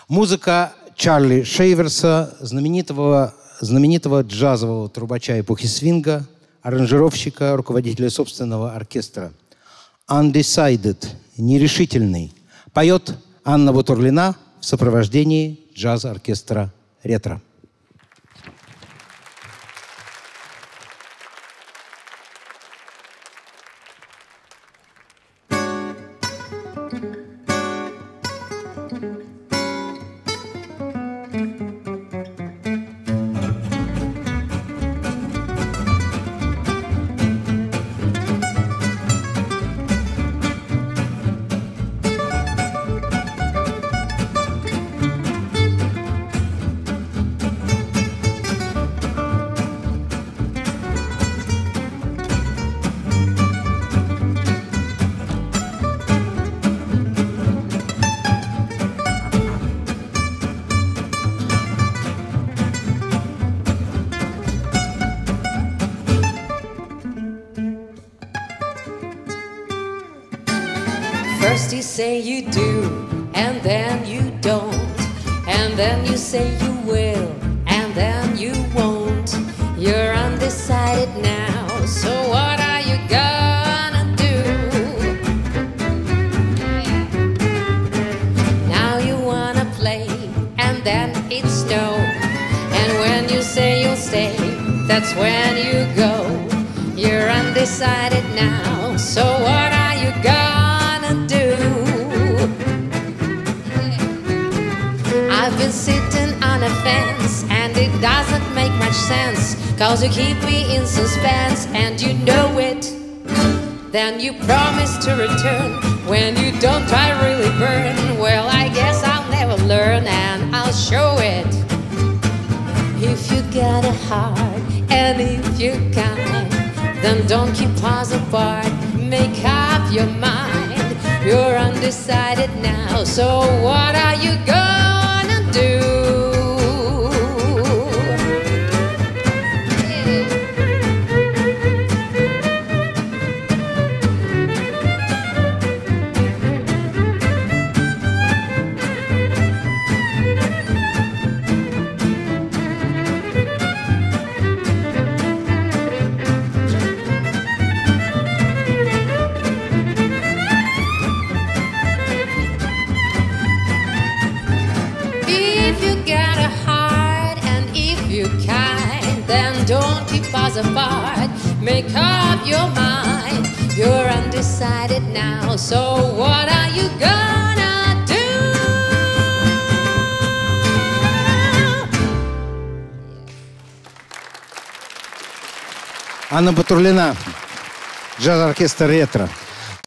Музыка Чарли Шейверса, знаменитого джазового трубача эпохи свинга, аранжировщика, руководителя собственного оркестра. Undecided, нерешительный, поет Анна Бутурлина в сопровождении джаз-оркестра «Ретро». First you say you do, and then you don't, and then you say you will, and then you won't. You're undecided now, so what are you gonna do? Now you wanna play, and then it's no, and when you say you'll stay, that's when you go. You're undecided now, so what are you gonna do? I've been sitting on a fence, and it doesn't make much sense, 'cause you keep me in suspense, and you know it. Then you promise to return, when you don't I really burn. Well, I guess I'll never learn, and I'll show it. If you got a heart, and if you can't, then don't keep us apart. Make up your mind. You're undecided now, so what are you gonna do? If you got a heart, and if you kind, then don't keep us apart. Make up your mind. You're undecided now, so what are you gonna do? Анна Бутурлина, джаз-оркестр «Ретро».